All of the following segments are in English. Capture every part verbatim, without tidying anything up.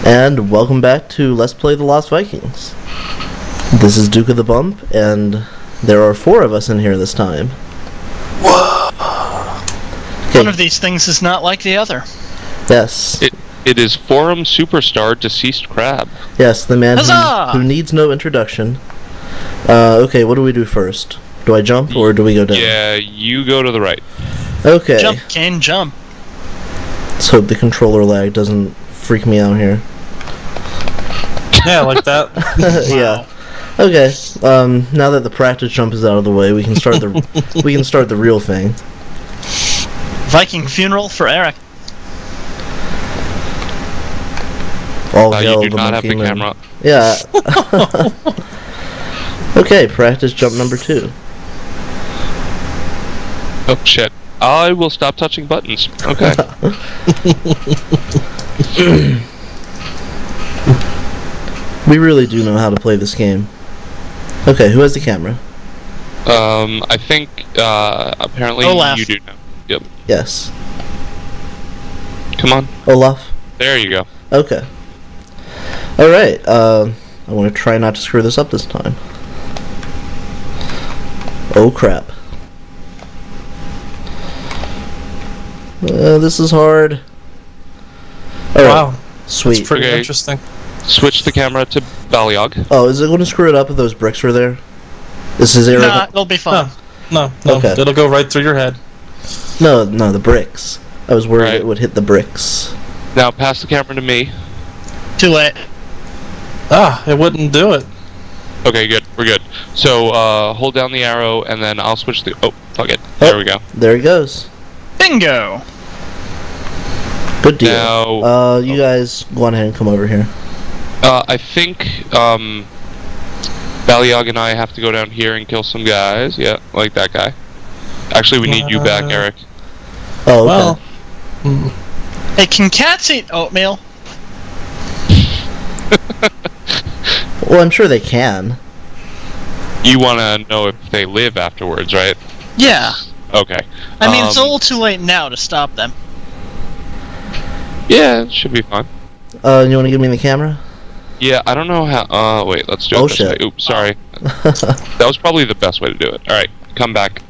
And welcome back to Let's Play the Lost Vikings. This is Duke of the Bump, and there are four of us in here this time. Whoa! Okay. One of these things is not like the other. Yes. It, it is Forum Superstar Deceased Crab. Yes, the man Huzzah! who, who needs no introduction. Uh, okay, what do we do first? Do I jump, or do we go down? Yeah, you go to the right. Okay. Jump, Kane, jump. Let's hope the controller lag doesn't freak me out here. Yeah, like that. Yeah. Okay. Um, now that the practice jump is out of the way, we can start the we can start the real thing. Viking funeral for Eric. All Uh, hail you do the not have monkey the man. camera. Yeah. Okay, practice jump number two. Oh shit. I will stop touching buttons. Okay. We really do know how to play this game. Okay, who has the camera? um, I think, uh, apparently Olaf. you do now. Yep. Yes. Come on. Olaf? There you go. Okay. Alright, uh, I want to try not to screw this up this time. Oh crap. Uh, this is hard. All right. Wow, Sweet. that's pretty Okay. interesting. Switch the camera to Balyog. Oh, is it going to screw it up if those bricks were there? This is area. Nah, it'll be fun. No, no, no. Okay. It'll go right through your head. No, no, the bricks. I was worried Right. it would hit the bricks. Now pass the camera to me. Too late. Ah, it wouldn't do it. Okay, good. We're good. So, uh, hold down the arrow, and then I'll switch the... Oh, fuck it. Oh. There we go. There he goes. Bingo! Good deal. Now- uh, you guys go on ahead and come over here. Uh, I think, um... Balyog and I have to go down here and kill some guys. Yeah, like that guy. Actually, we need you back, Uh, Eric. Oh, okay. Well, mm, Hey, can cats eat oatmeal? Well, I'm sure they can. You want to know if they live afterwards, right? Yeah. Okay. I mean, it's a Um, little too late now to stop them. Yeah, it should be fine. Uh, you want to give me the camera? Yeah, I don't know how... Uh, wait, let's do it Oh, this shit. way. Oops, sorry. That was probably the best way to do it. Alright, come back.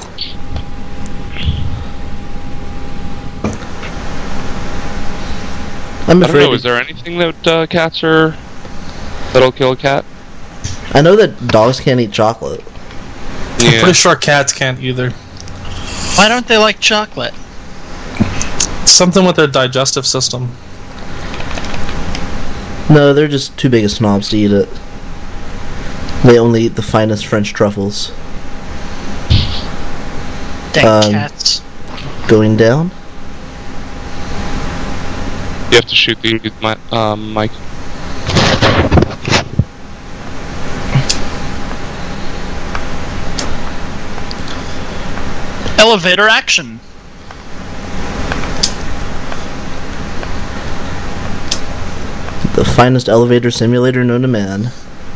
I'm I don't afraid. know, is there anything that uh, cats are... that'll kill a cat? I know that dogs can't eat chocolate. I'm Yeah. pretty sure cats can't either. Why don't they like chocolate? Something with their digestive system. No, they're just too big of snobs to eat it. They only eat the finest French truffles. Dang Um, cats. Going down? You have to shoot the mi- um, mic. Elevator action. The finest elevator simulator known to man.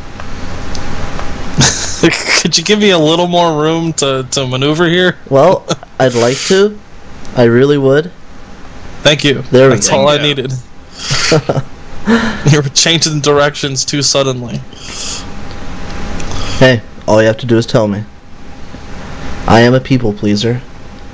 Could you give me a little more room to, to maneuver here? Well, I'd like to. I really would. Thank you. There we That's go. all I Bingo. needed. You're changing directions too suddenly. Hey, all you have to do is tell me. I am a people pleaser.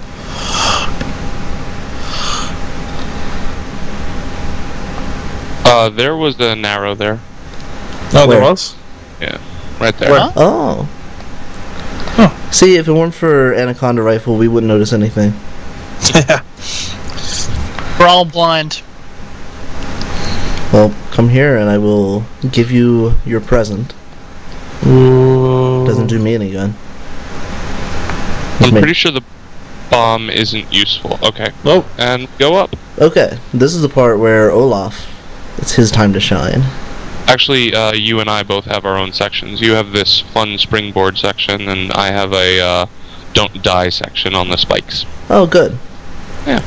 Uh, there was an arrow there. Oh, Where? there was? Yeah, right there. Where? Huh? Oh. Huh. See, if it weren't for Anaconda Rifle, we wouldn't notice anything. Yeah. We're all blind. Well, come here and I will give you your present. Ooh. Doesn't do me any good. I'm Make- pretty sure the bomb isn't useful. Okay, Oh, and go up. Okay, this is the part where Olaf, it's his time to shine. Actually, uh, you and I both have our own sections. You have this fun springboard section, and I have a uh, don't die section on the spikes. Oh, good. Yeah.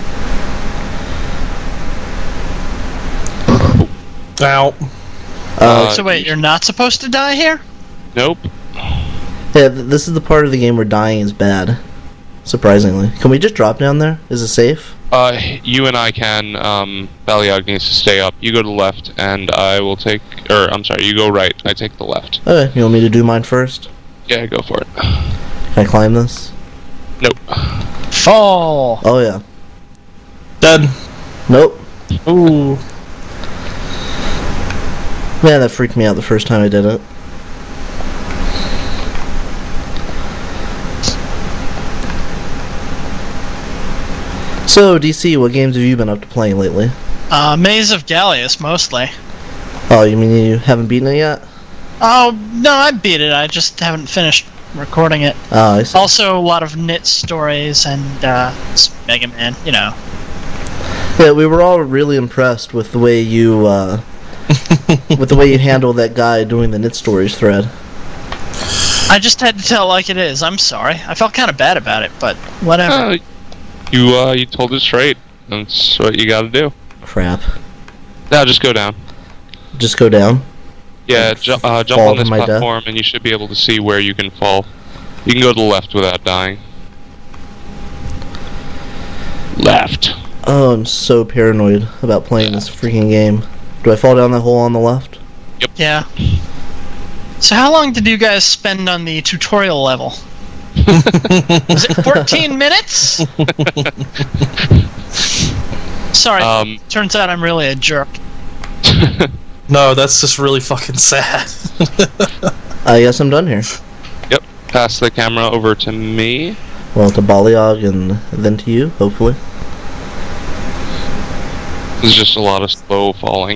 ow. Uh, Uh, So wait, you're not supposed to die here? Nope. yeah, th- this is the part of the game where dying is bad. surprisingly. Can we just drop down there? Is it safe? Uh, you and I can. Um, Baliog needs to stay up. You go to the left, and I will take. Or I'm sorry, you go right. I take the left. Okay, you want me to do mine first? Yeah, go for it. Can I climb this? Nope. Fall. Oh yeah. Dead. Nope. Ooh. Man, that freaked me out the first time I did it. So, D C, what games have you been up to playing lately? Uh, Maze of Gallius, mostly. Oh, you mean you haven't beaten it yet? Oh, no, I beat it. I just haven't finished recording it. Oh, I see. Also, a lot of Knit stories and uh, Mega Man, you know. Yeah, we were all really impressed with the way you, uh, with the way you handled that guy doing the Knit Stories thread. I just had to tell it like it is. I'm sorry. I felt kind of bad about it, but whatever. Uh, you uh, you told it straight. That's what you got to do. Crap. Now just go down. Just go down? Yeah, ju uh, jump Fall on to this my death? platform, and you should be able to see where you can fall. You can go to the left without dying. Left. Oh, I'm so paranoid about playing this freaking game. Do I fall down that hole on the left? Yeah. So how long did you guys spend on the tutorial level? Was it fourteen minutes? Sorry. Um. Turns out I'm really a jerk. No, that's just really fucking sad. I guess I'm done here. Yep. Pass the camera over to me. Well, to Baliog and then to you, hopefully. There's just a lot of slow falling.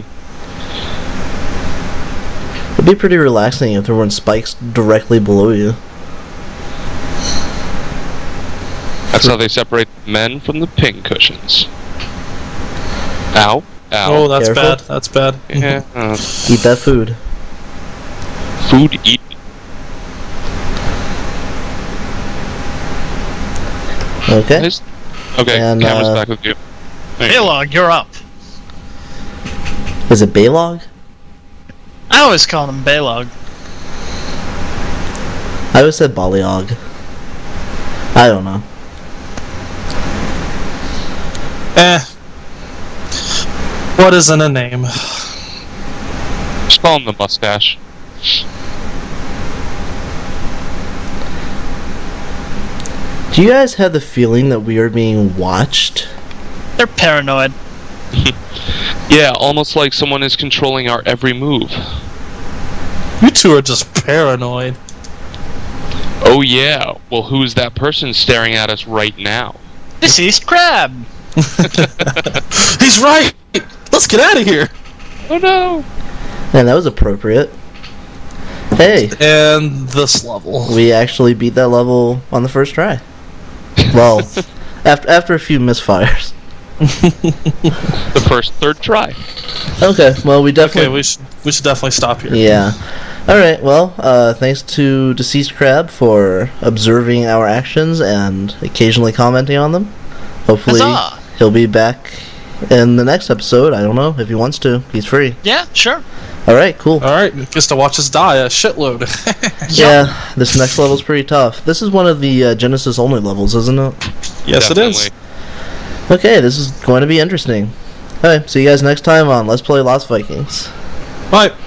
It'd be pretty relaxing if there weren't spikes directly below you. That's how they separate the men from the pin cushions. Ow. Ow. Oh, that's Careful. bad. That's bad. Yeah. Uh, Eat that food. food eat. Okay. Guys? Okay, And, camera's uh, back with you. There you go. Baylog, you're up. Is it Baylog? I always call him Baylog. I always said Baliog. I don't know. Eh. What isn't a name? Just call him the mustache. Do you guys have the feeling that we are being watched? They're paranoid. Yeah, almost like someone is controlling our every move. You two are just paranoid. Oh yeah, well who's that person staring at us right now? Deceased crab. He's right! Let's get out of here! Oh no! Man, that was appropriate. Hey, And this level. we actually beat that level on the first try. Well, after after a few misfires. The first third try. Okay, well we Okay, definitely... we should we should definitely stop here. Yeah. Alright, well, uh, thanks to Deceased Crab for observing our actions and occasionally commenting on them. Hopefully Huzzah! he'll be back in the next episode. I don't know, if he wants to. He's free. Yeah, sure. Alright, cool. Alright, gets to watch us die a shitload. Yeah, this next level's pretty tough. This is one of the uh, Genesis only levels, isn't it? Yes, it is. Definitely. Okay, this is going to be interesting. Alright, see you guys next time on Let's Play Lost Vikings. Bye.